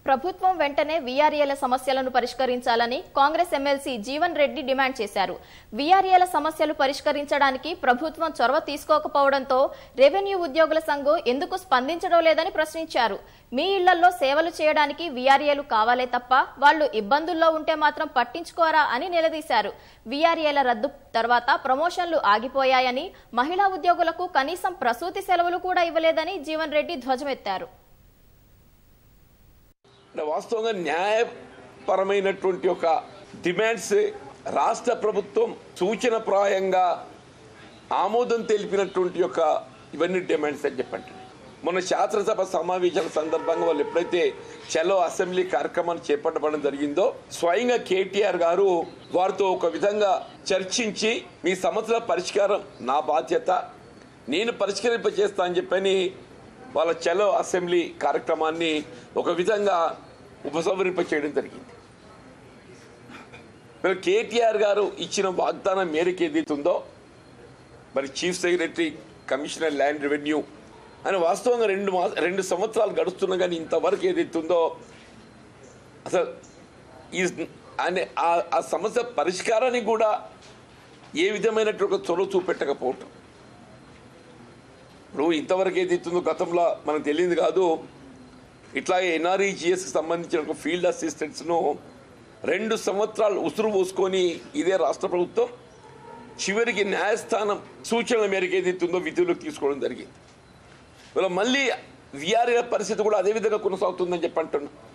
ప్రభుత్వం వెంటనే వీఆర్ఏల సమస్యలను పరిష్కరించాలని కాంగ్రెస్ ఎమ్మెల్సీ జీవన్ రెడ్డి డిమాండ్ చేశారు. వీఆర్ఏల సమస్యలు పరిష్కరించడానికి ప్రభుత్వం చొరవ తీసుకోకపోవడంతో రెవెన్యూ ఉద్యోగుల సంఘం ఎందుకు స్పందించడం లేదని ప్రశ్నించారు. మీ ఇళ్లలో సేవలు చేయడానికి వీఆర్ఏలు కావాలే తప్ప వాళ్లు ఇబ్బందుల్లో ఉంటే మాత్రం పట్టించుకోరా అని నిలదీశారు. వీఆర్ఏల రద్దు తర్వాత ప్రమోషన్లు ఆగిపోయాయని, మహిళా ఉద్యోగులకు కనీసం ప్రసూతి సెలవులు కూడా ఇవ్వలేదని జీవన్ రెడ్డి ధ్వజమెత్తారు. వాస్తవంగా న్యాయపరమైనటువంటి ఒక డిమాండ్స్ రాష్ట్ర ప్రభుత్వం సూచనప్రాయంగా ఆమోదం తెలిపినటువంటి ఒక ఇవన్నీ డిమాండ్స్ అని చెప్పండి. మొన్న శాసనసభ సమావేశాల సందర్భంగా వాళ్ళు ఎప్పుడైతే చలో అసెంబ్లీ కార్యక్రమాన్ని చేపట్టడం జరిగిందో స్వయంగా కేటీఆర్ గారు వారితో ఒక విధంగా చర్చించి మీ సమస్యల పరిష్కారం నా బాధ్యత, నేను పరిష్కరింపచేస్తా అని చెప్పని వాళ్ళ చలో అసెంబ్లీ కార్యక్రమాన్ని ఒక విధంగా ఉపసంహరింప చేయడం జరిగింది. మరి కేటీఆర్ గారు ఇచ్చిన వాగ్దానం మేరకు ఏదైతుందో మరి chief secretary commissioner land revenue అని వాస్తవంగా 2 సంవత్సరాలు గడుస్తున్నా కానీ ఇంతవరకు ఏదైతుందో అసలు ఆ సమస్య పరిష్కారానికి కూడా ఏ విధమైనటువంటి చొరవ చూపెట్టకపోవటం. ఇప్పుడు ఇంతవరకు ఏదైతుందో గతంలో మనకు తెలియదు కాదు, ఇట్లాగే ఎన్ఆర్ఈజిఎస్కి సంబంధించిన ఒక ఫీల్డ్ అసిస్టెంట్స్ను 2 సంవత్సరాలు ఉసురు పోసుకొని ఇదే రాష్ట్ర ప్రభుత్వం చివరికి న్యాయస్థానం సూచనల మేరకు ఏదైతుందో విధుల్లోకి తీసుకోవడం జరిగింది. మళ్ళీ వీఆర్ఏ పరిస్థితి కూడా అదే విధంగా కొనసాగుతుందని చెప్పంటున్నా.